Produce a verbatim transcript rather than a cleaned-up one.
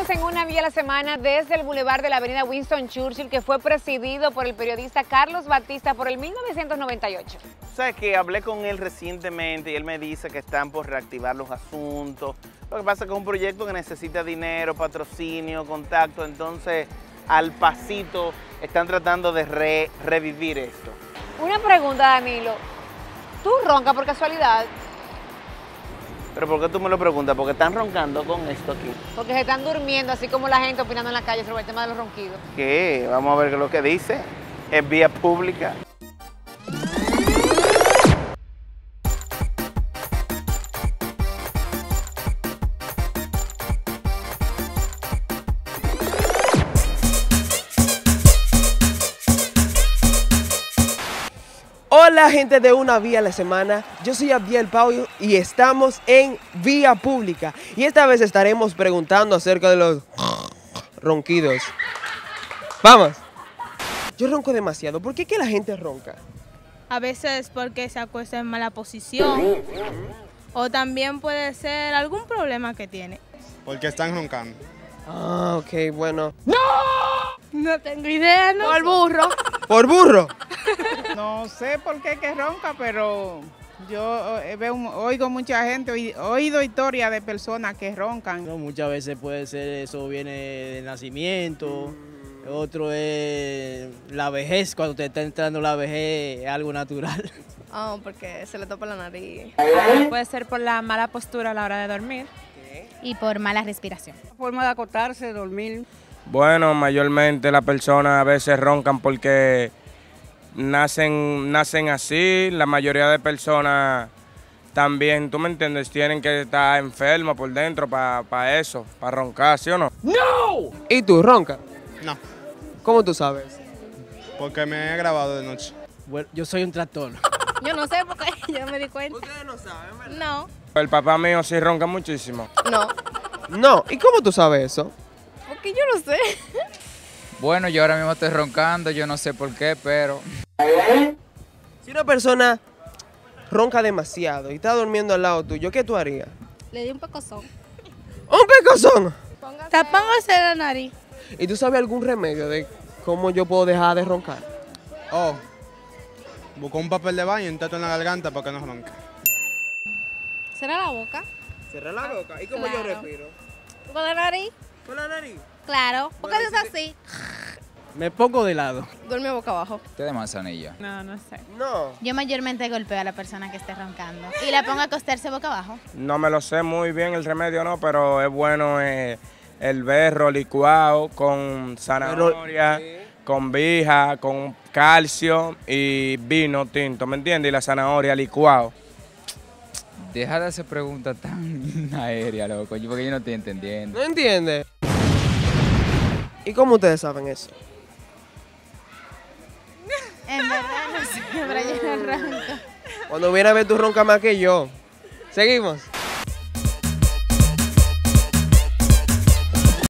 Seguimos en Una Vía a la Semana desde el Boulevard de la Avenida Winston Churchill, que fue presidido por el periodista Carlos Batista por el mil novecientos noventa y ocho. Sabes que hablé con él recientemente y él me dice que están por reactivar los asuntos. Lo que pasa es que es un proyecto que necesita dinero, patrocinio, contacto, entonces al pasito están tratando de re revivir esto. Una pregunta, Danilo. ¿Tú roncas por casualidad? ¿Pero por qué tú me lo preguntas? Porque están roncando con esto aquí. Porque se están durmiendo, así como la gente opinando en la calle sobre el tema de los ronquidos. ¿Qué? Vamos a ver qué es lo que dice. Es vía pública. Hola gente de Una Vía a la Semana, yo soy Abdiel Pau y estamos en Vía Pública y esta vez estaremos preguntando acerca de los ronquidos. Vamos. Yo ronco demasiado, ¿por qué que la gente ronca? A veces porque se acuesta en mala posición o también puede ser algún problema que tiene. Porque están roncando. Ah, ok, bueno. ¡No! No tengo idea, ¿no? Por burro. ¿Por burro? No sé por qué que ronca, pero yo eh, veo, oigo mucha gente, he oído historias de personas que roncan. No, muchas veces puede ser eso viene del nacimiento, otro es la vejez, cuando te está entrando la vejez es algo natural. Oh, porque se le topa la nariz. Puede ser por la mala postura a la hora de dormir. Y por mala respiración. Forma de acostarse, dormir. Bueno, mayormente las personas a veces roncan porque nacen, nacen así. La mayoría de personas también, tú me entiendes, tienen que estar enfermas por dentro para pa eso, para roncar, ¿sí o no? ¡No! ¿Y tú, ronca? No. ¿Cómo tú sabes? Porque me he grabado de noche. Bueno, yo soy un tractor. Yo no sé porque yo me di cuenta. Ustedes no saben, ¿verdad? No. El papá mío sí ronca muchísimo. No, No, ¿y cómo tú sabes eso? porque yo no sé. Bueno, yo ahora mismo estoy roncando, yo no sé por qué, pero... Si una persona ronca demasiado y está durmiendo al lado tuyo, ¿qué tú harías? Le di un pecozón. ¡Un pecozón! Tapándose la nariz. ¿Y tú sabes algún remedio de cómo yo puedo dejar de roncar? Oh, buscó un papel de baño y un tato en la garganta para que no ronque. ¿Será la boca? Cerrar la boca. ¿Y cómo Claro. yo respiro? ¿Con la nariz? ¿Con la nariz? Claro. ¿Por qué Bueno, es sí así? Me pongo de lado. Duerme boca abajo. Té de manzanilla. No, no sé. No. Yo mayormente golpeo a la persona que esté roncando y la pongo a acostarse boca abajo. No me lo sé muy bien el remedio, no, pero es bueno eh, el berro licuado con zanahoria, con vija, con calcio y vino tinto, ¿me entiendes? Y la zanahoria licuado. Deja de hacer preguntas tan aéreas, loco, porque yo no estoy entendiendo. ¿No entiendes? ¿Y cómo ustedes saben eso? En verdad no sé, pero yo no ronco. Cuando viene a ver tú roncas más que yo. ¿Seguimos?